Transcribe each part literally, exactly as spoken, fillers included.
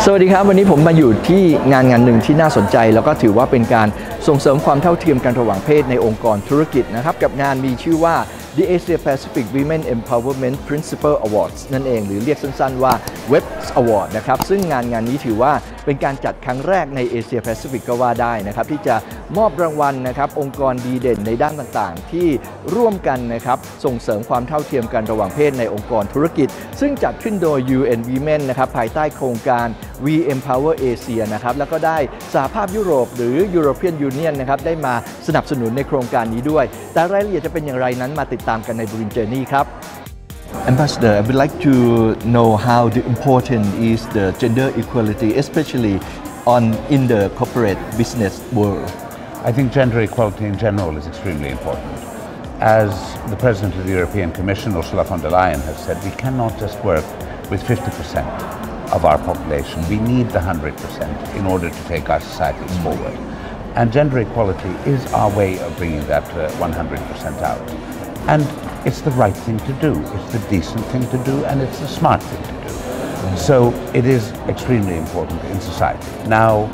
สวัสดีครับวันนี้ผมมาอยู่ที่งานงานหนึ่งที่น่าสนใจแล้วก็ถือว่าเป็นการส่งเสริมความเท่าเทียมกันระหว่างเพศในองค์กรธุรกิจนะครับกับงานมีชื่อว่า The Asia Pacific Women Empowerment Principal Awards นั่นเองหรือเรียกสั้นๆว่า เว็บ Award นะครับซึ่งงานงานนี้ถือว่าเป็นการจัดครั้งแรกในเอเชียแปซิฟิกก็ว่าได้นะครับที่จะมอบรางวัลนะครับองค์กรดีเด่นในด้านต่างๆที่ร่วมกันนะครับส่งเสริมความเท่าเทียมกันระหว่างเพศในองค์กรธุรกิจซึ่งจัดขึ้นโดย ยู เอ็น Women นะครับภายใต้โครงการ We Empower Asia นะครับแล้วก็ได้สหภาพยุโรปหรือ European Union นะครับได้มาสนับสนุนในโครงการนี้ด้วยแต่รายละเอียดจะเป็นอย่างไรนั้นมาติดตามกันใน Brin Journey ครับ Ambassador, I would like to know how the important is the gender equality, especially on in the corporate business world. I think gender equality in general is extremely important. As the President of the European Commission, Ursula von der Leyen, has said, we cannot just work with fifty percent of our population. We need the one hundred percent in order to take our societies forward. And gender equality is our way of bringing that uh, one hundred percent out. And it's the right thing to do, it's the decent thing to do, and it's the smart thing to do. Mm. So it is extremely important in society. Now,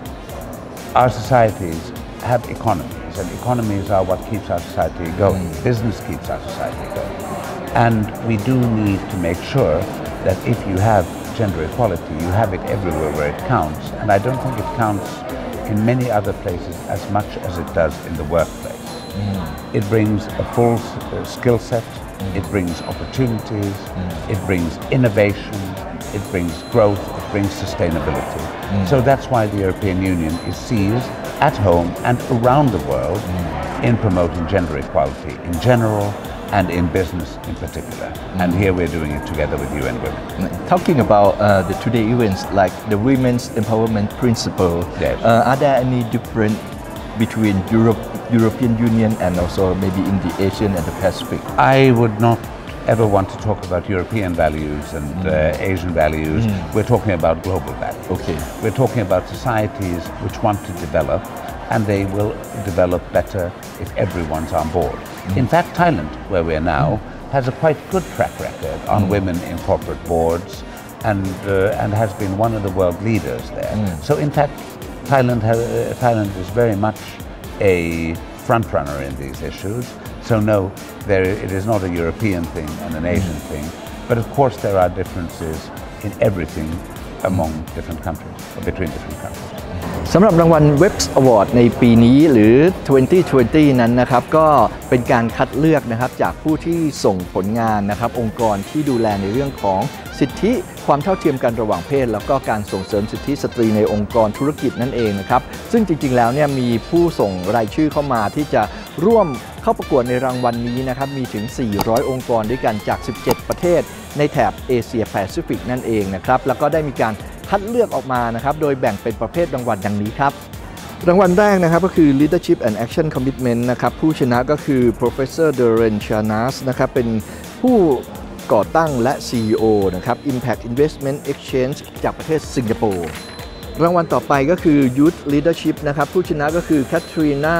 our societies have economies, and economies are what keeps our society going. Mm. Business keeps our society going. And we do need to make sure that if you have gender equality, you have it everywhere where it counts. And I don't think it counts in many other places as much as it does in the workplace. Mm. It brings a full uh, skill set, mm. it brings opportunities, mm. it brings innovation, it brings growth, it brings sustainability. Mm. So that's why the European Union is seized at home and around the world mm. in promoting gender equality in general and in business in particular. Mm. And here we're doing it together with U N Women. Talking about uh, the today events like the Women's Empowerment Principle, yes. uh, are there any different between Europe, European Union and also maybe in the Asian and the Pacific? I would not ever want to talk about European values and mm. uh, Asian values. Mm. We're talking about global values. Okay. We're talking about societies which want to develop, and they will develop better if everyone's on board. Mm. In fact, Thailand, where we are now, mm. has a quite good track record on mm. women in corporate boards and, uh, and has been one of the world leaders there. Mm. So in fact, Thailand, has, uh, Thailand is very much a front runner in these issues. So no, there, it is not a European thing and an Asian mm. thing. But of course there are differences in everything among mm. different countries, or between different countries. สำหรับรางวัล เว็บ Award ในปีนี้หรือ สองพันยี่สิบ นั้นนะครับก็เป็นการคัดเลือกนะครับจากผู้ที่ส่งผลงานนะครับองค์กรที่ดูแลในเรื่องของสิทธิความเท่าเทียมกันระหว่างเพศแล้วก็การส่งเสริมสิทธิสตรีในองค์กรธุรกิจนั่นเองนะครับซึ่งจริงๆแล้วเนี่ยมีผู้ส่งรายชื่อเข้ามาที่จะร่วมเข้าประกวดในรางวัลนี้นะครับมีถึงสี่ร้อยองค์กรด้วยกันจากสิบเจ็ดประเทศในแถบเอเชียแปซิฟิกนั่นเองนะครับแล้วก็ได้มีการคัดเลือกออกมานะครับโดยแบ่งเป็นประเภทรางวัลดังนี้ครับรางวัลแรกนะครับก็คือ Leadership and Action Commitment นะครับผู้ชนะก็คือ Professor Doren Chanas นะครับเป็นผู้ก่อตั้งและ ซี อี โอ นะครับ Impact Investment Exchange จากประเทศสิงคโปร์รางวัลต่อไปก็คือ Youth Leadership นะครับผู้ชนะก็คือ Katrina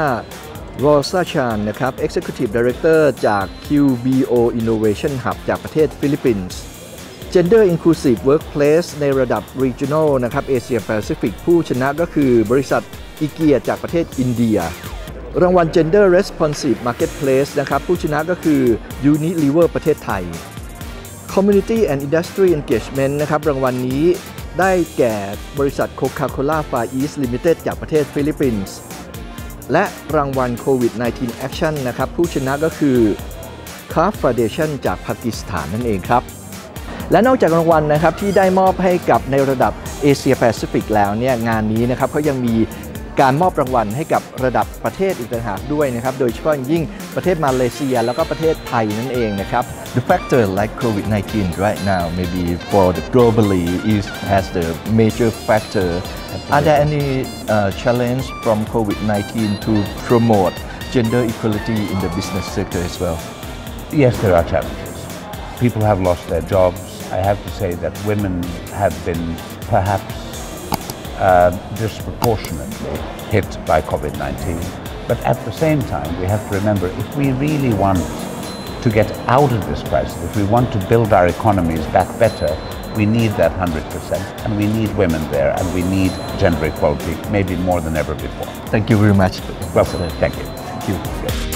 Rosachan นะครับ Executive Director จาก คิว บี โอ Innovation Hub จากประเทศฟิลิปปินส์ Gender Inclusive Workplace ในระดับ Regional นะครับ Asia Pacific ผู้ชนะก็คือบริษัทอีเกียจากประเทศอินเดียรางวัล Gender Responsive Marketplace นะครับผู้ชนะก็คือ Unilever ประเทศไทย Community and Industry Engagement นะครับรางวัลนี้ได้แก่บริษัท Coca-Cola Far East Limited จากประเทศฟิลิปปินส์และรางวัล โควิด สิบเก้า Action นะครับผู้ชนะก็คือ คาร์ฟ Foundation จากปากีสถานนั่นเองครับและนอกจากรางวัลนะครับที่ได้มอบให้กับในระดับเอเชียแปซิฟิกแล้วเนี่ยงานนี้นะครับเขายังมีการมอบรางวัลให้กับระดับประเทศอีกต่างหากด้วยนะครับโดยเฉพาะยิ่งประเทศมาเลเซียแล้วก็ประเทศไทยนั่นเองนะครับ The factor like โควิด nineteen right now maybe for the globally is as the major factor. Are there any uh, challenge from โควิด nineteen to promote gender equality in the business sector as well? Yes, there are challenges. People have lost their jobs. I have to say that women have been perhaps uh, disproportionately hit by COVID nineteen. But at the same time, we have to remember if we really want to get out of this crisis, if we want to build our economies back better, We need that one hundred percent, and we need women there, and we need gender equality maybe more than ever before. Thank you very much. Welcome. Thank you. Thank you.